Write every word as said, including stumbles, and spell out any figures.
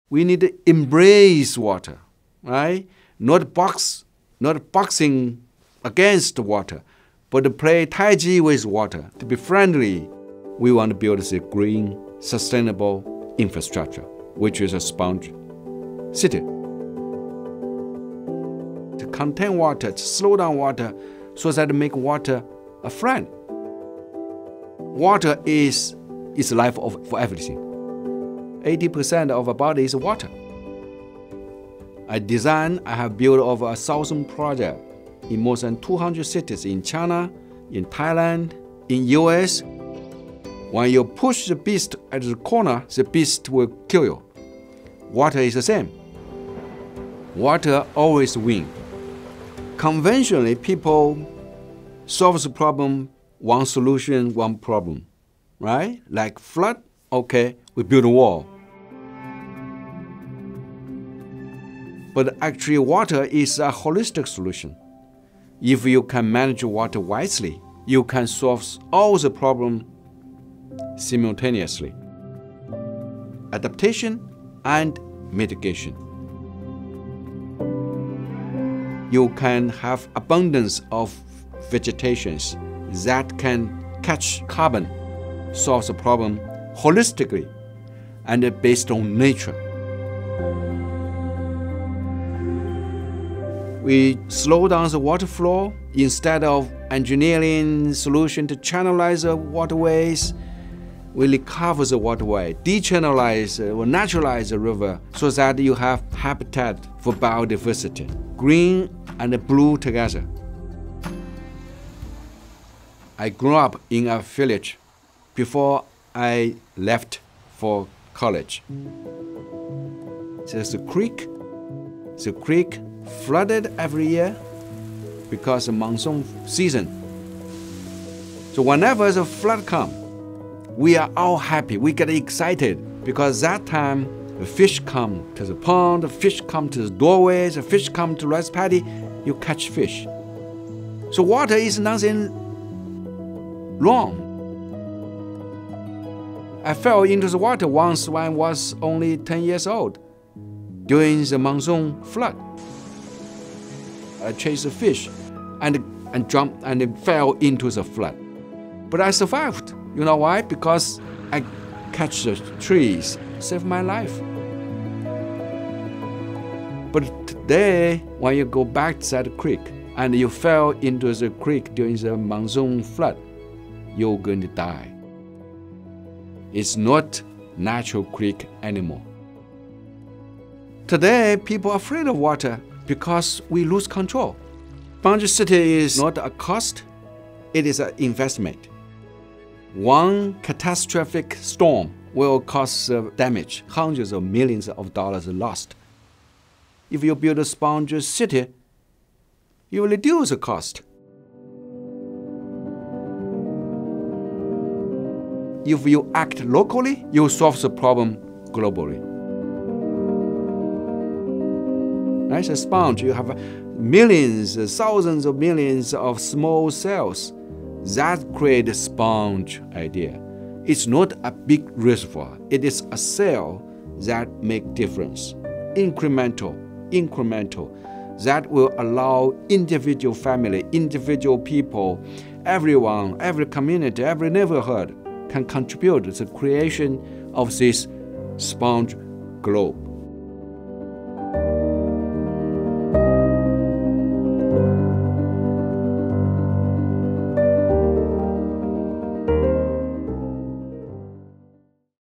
We need to embrace water, right? Not box, not boxing against water, but to play Tai Chi with water, to be friendly. We want to build a green, sustainable infrastructure, which is a sponge city. To contain water, to slow down water, so that to make water a friend. Water is, is life of, for everything. eighty percent of our body is water. I design, I have built over a thousand projects in more than two hundred cities in China, in Thailand, in U S. When you push the beast at the corner, the beast will kill you. Water is the same. Water always wins. Conventionally, people solve the problem, one solution, one problem, right? Like flood, okay, we build a wall. But actually, water is a holistic solution. If you can manage water wisely, you can solve all the problems simultaneously. Adaptation and mitigation. You can have abundance of vegetations that can catch carbon, solve the problem holistically and based on nature. We slow down the water flow instead of engineering solution to channelize the waterways. We recover the waterway, dechannelize or naturalize the river so that you have habitat for biodiversity, green and blue together. I grew up in a village before I left for college. There's a creek. The creek flooded every year because of monsoon season. So whenever the flood comes, we are all happy. We get excited because that time the fish come to the pond, the fish come to the doorways, the fish come to rice paddy. You catch fish. So water is nothing wrong. I fell into the water once when I was only ten years old during the monsoon flood. I chased the fish and, and jumped and fell into the flood. But I survived. You know why? Because I catch the trees, saved my life. But today, when you go back to that creek and you fell into the creek during the monsoon flood, you're going to die. It's not natural creek anymore. Today, people are afraid of water because we lose control. Sponge City is not a cost, it is an investment. One catastrophic storm will cause uh, damage, hundreds of millions of dollars lost. If you build a sponge city, you will reduce the cost. If you act locally, you solve the problem globally. As a sponge, you have millions, thousands of millions of small cells that create a sponge idea. It's not a big reservoir. It is a cell that makes difference. Incremental, incremental. That will allow individual family, individual people, everyone, every community, every neighborhood can contribute to the creation of this sponge globe.